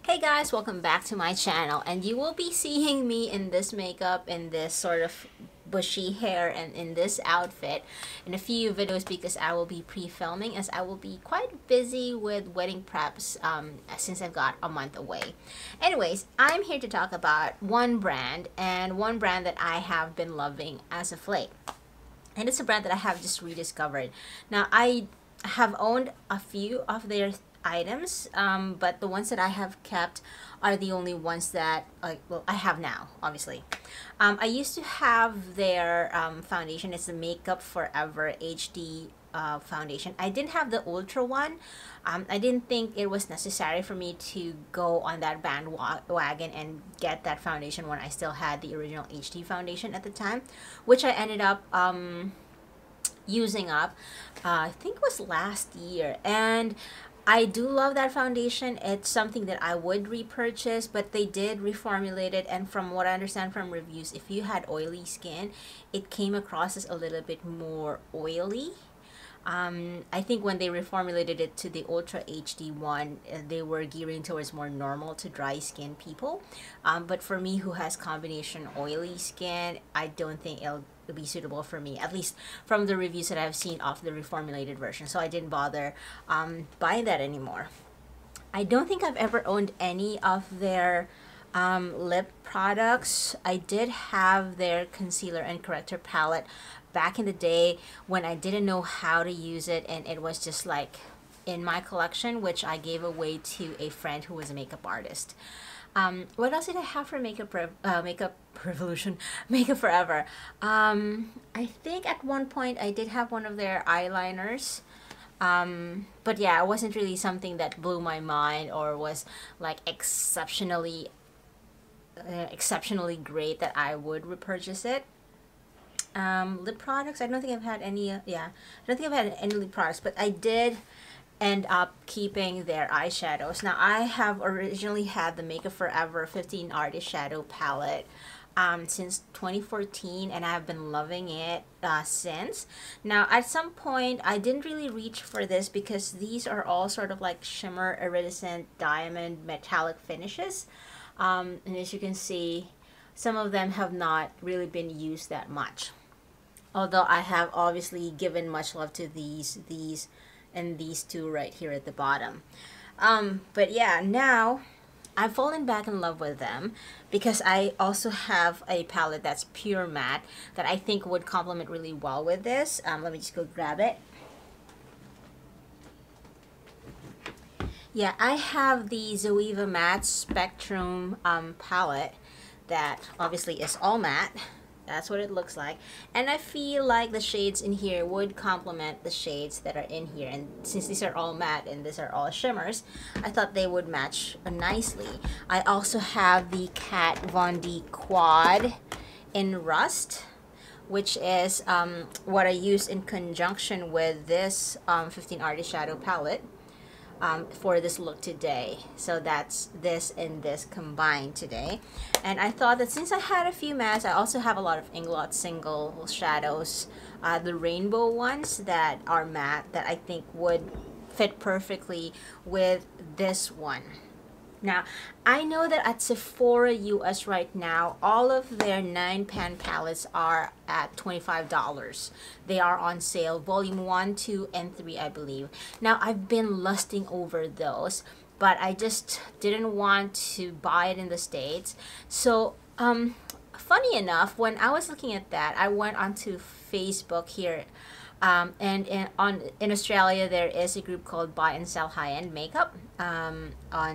Hey guys, welcome back to my channel, and you will be seeing me in this makeup, in this sort of bushy hair, and in this outfit in a few videos because I will be pre-filming as I will be quite busy with wedding preps since I've got a month away. Anyways, I'm here to talk about one brand, and one brand that I have been loving as of late. And it's a brand that I have just rediscovered. Now, I have owned a few of their items, but the ones that I have kept are the only ones that well, I have now, obviously. I used to have their foundation. It's the Makeup Forever HD foundation. I didn't have the Ultra one. I didn't think it was necessary for me to go on that bandwagon and get that foundation when I still had the original HD foundation at the time, which I ended up using up, I think it was last year. And I do love that foundation. It's something that I would repurchase, but they did reformulate it, and from what I understand from reviews, if you had oily skin, it came across as a little bit more oily. I think when they reformulated it to the Ultra HD one, they were gearing towards more normal to dry skin people. But for me, who has combination oily skin, I don't think it'll be suitable for me, at least from the reviews that I've seen of the reformulated version. So I didn't bother buying that anymore. I don't think I've ever owned any of their lip products. I did have their concealer and corrector palette back in the day when I didn't know how to use it, and it was just like in my collection, which I gave away to a friend who was a makeup artist. What else did I have for Makeup Revolution? Makeup Forever. I think at one point I did have one of their eyeliners. But yeah, it wasn't really something that blew my mind or was like exceptionally great that I would repurchase it. Lip products, I don't think I've had any, I don't think I've had any lip products, but I did end up keeping their eyeshadows. Now, I have originally had the Makeup Forever 15 Artist Shadow Palette since 2014, and I've been loving it since. Now, at some point, I didn't really reach for this because these are all sort of like shimmer, iridescent, diamond, metallic finishes. And as you can see, some of them have not really been used that much. Although I have obviously given much love to these, and these two right here at the bottom. But yeah, now I've fallen back in love with them because I also have a palette that's pure matte that I think would complement really well with this. Let me just go grab it. Yeah, I have the Zoeva Matte Spectrum palette that obviously is all matte. That's what it looks like, and I feel like the shades in here would complement the shades that are in here, and since these are all matte and these are all shimmers, I thought they would match nicely. I also have the Kat Von D Quad in Rust, which is what I use in conjunction with this 15 Artist Shadow palette for this look today. So that's this and this combined today. And I thought that since I had a few mattes, I also have a lot of Inglot single shadows, the rainbow ones that are matte, that I think would fit perfectly with this one. Now, I know that at Sephora US right now, all of their 9-pan palettes are at $25. They are on sale, volume 1, 2, and 3, I believe. Now, I've been lusting over those, but I just didn't want to buy it in the States. So, funny enough, when I was looking at that, I went onto Facebook here. And in Australia, there is a group called Buy and Sell High-End Makeup on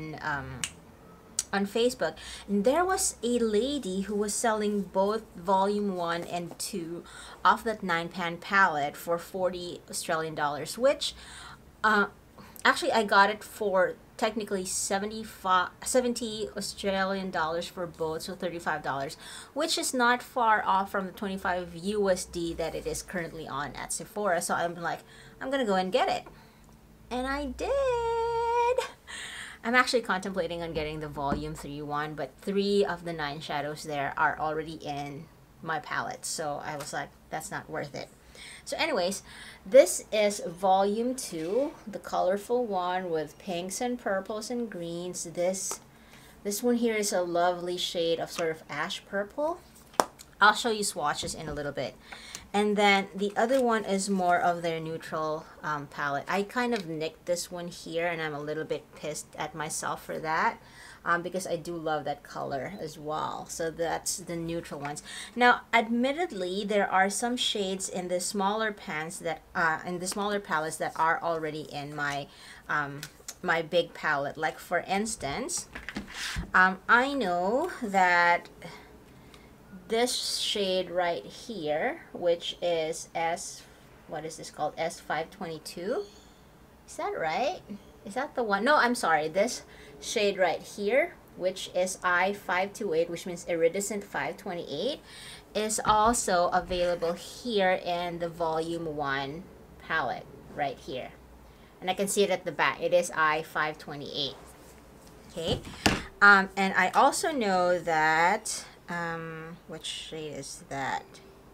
Facebook, and there was a lady who was selling both volume 1 and 2 of that 9-pan palette for 40 Australian dollars, which actually I got it for technically 70 Australian dollars for both, so $35, which is not far off from the 25 USD that it is currently on at Sephora. So I'm like, I'm gonna go and get it, and I did. I'm actually contemplating on getting the volume 3 one, but 3 of the 9 shadows there are already in my palette, so I was like, that's not worth it. So anyways, this is volume 2, the colorful one with pinks and purples and greens. This This one here is a lovely shade of sort of ash purple. I'll show you swatches in a little bit. And then the other one is more of their neutral palette. I kind of nicked this one here, and I'm a little bit pissed at myself for that. Because I do love that color as well. So that's the neutral ones. Now, admittedly, there are some shades in the smaller palettes that are already in my my big palette. Like for instance, I know that this shade right here, which is what is this called? S522. Is that right? Is that the one? No, I'm sorry. This shade right here, which is I528, which means iridescent 528, is also available here in the volume 1 palette right here. And I can see it at the back. It is I528. Okay. And I also know that, which shade is that?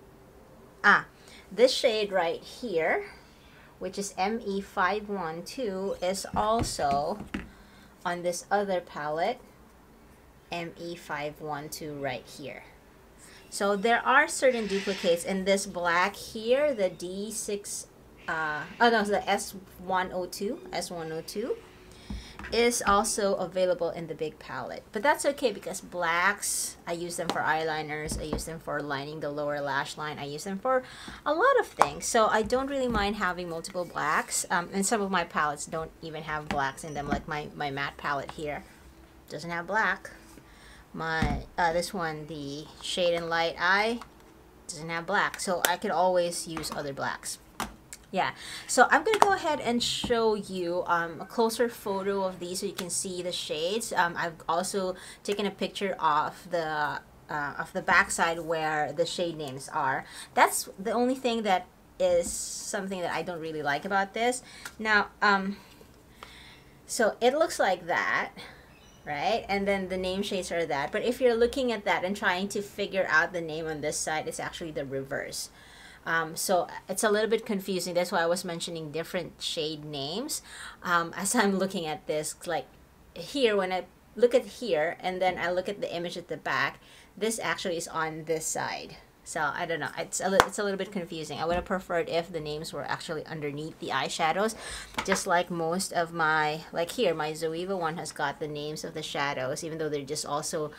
This shade right here, which is ME512, is also on this other palette, ME512 right here. So there are certain duplicates in this black here, the D6, the S102 is also available in the big palette. But that's okay because blacks, I use them for eyeliners, I use them for lining the lower lash line, I use them for a lot of things. So I don't really mind having multiple blacks. And some of my palettes don't even have blacks in them, like my matte palette here doesn't have black. My this one, the Shade and Light Eye, doesn't have black. So I could always use other blacks. Yeah, so I'm gonna go ahead and show you a closer photo of these so you can see the shades. I've also taken a picture of the backside where the shade names are. That's the only thing that is something that I don't really like about this. Now, so it looks like that, right? And then the name shades are that. But if you're looking at that and trying to figure out the name on this side, it's actually the reverse. So it's a little bit confusing. That's why I was mentioning different shade names. As I'm looking at this, like here, when I look at here and then I look at the image at the back, this actually is on this side. So I don't know, it's a little bit confusing. I would have preferred if the names were actually underneath the eyeshadows, just like most of my, like here, my Zoeva one has got the names of the shadows, even though they're just also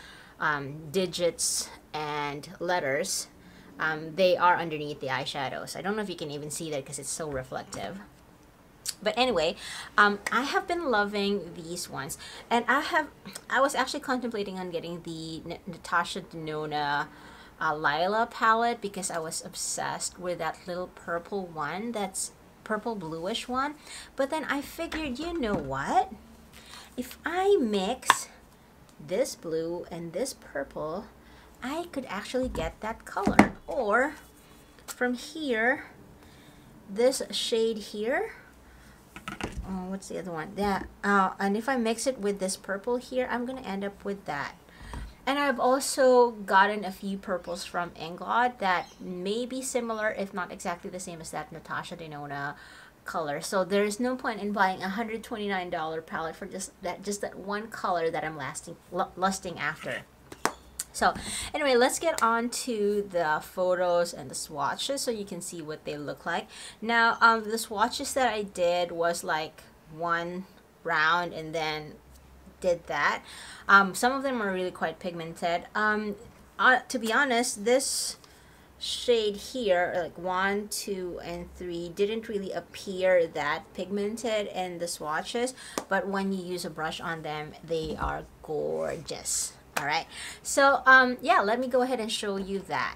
digits and letters. They are underneath the eyeshadows. I don't know if you can even see that because it's so reflective. But anyway, I have been loving these ones. And I was actually contemplating on getting the Natasha Denona Lila palette because I was obsessed with that little purple one, that's purple bluish one. But then I figured, you know what? If I mix this blue and this purple, I could actually get that color. Or from here, this shade here, what's the other one? Yeah, and if I mix it with this purple here, I'm gonna end up with that. And I've also gotten a few purples from Inglot that may be similar, if not exactly the same as that Natasha Denona color. So there's no point in buying a $129 palette for just that one color that I'm lusting after. So anyway, let's get on to the photos and the swatches so you can see what they look like. Now, the swatches that I did was like one round and then did that. Some of them are really quite pigmented. To be honest, this shade here, like 1, 2, and 3, didn't really appear that pigmented in the swatches, but when you use a brush on them, they are gorgeous. All right, so yeah, let me go ahead and show you that.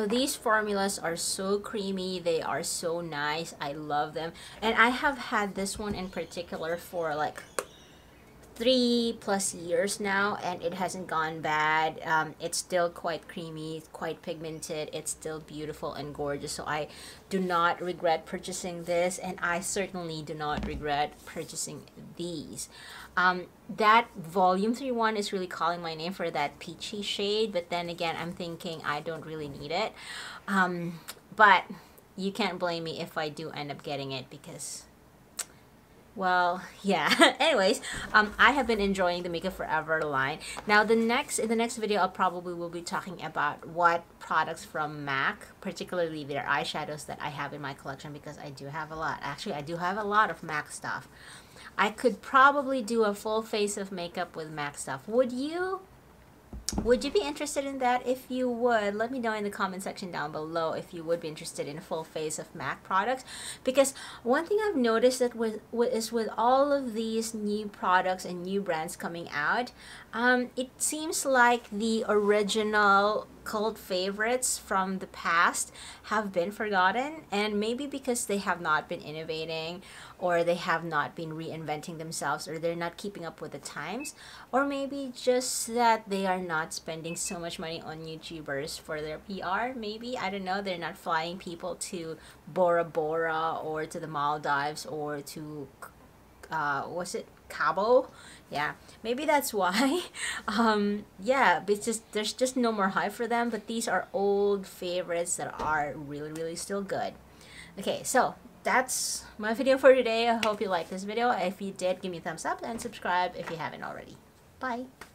these formulas are so creamy. They are so nice. I love them. And I have had this one in particular for like 3+ years now, and it hasn't gone bad. It's still quite creamy, it's quite pigmented, it's still beautiful and gorgeous. So I do not regret purchasing this, and I certainly do not regret purchasing these. That volume 3 one is really calling my name for that peachy shade, but then again, I'm thinking I don't really need it. But you can't blame me if I do end up getting it, because, well, yeah. Anyways, I have been enjoying the Makeup Forever line. Now, in the next video, I probably will be talking about what products from MAC, particularly their eyeshadows, that I have in my collection, because I do have a lot. Actually, I do have a lot of MAC stuff. I could probably do a full face of makeup with MAC stuff. Would you? Would you be interested in that? If you would, let me know in the comment section down below if you would be interested in a full face of MAC products. Because one thing I've noticed that with all of these new products and new brands coming out, it seems like the original cult favorites from the past have been forgotten, and maybe because they have not been innovating, or they have not been reinventing themselves, or they're not keeping up with the times, or maybe just that they are not spending so much money on YouTubers for their PR. Maybe, I don't know, they're not flying people to Bora Bora or to the Maldives or to was it Cabo? Yeah, maybe that's why. Yeah, but there's just no more hype for them. But these are old favorites that are really still good. Okay, so that's my video for today. I hope you liked this video. If you did, give me a thumbs up and subscribe if you haven't already. Bye.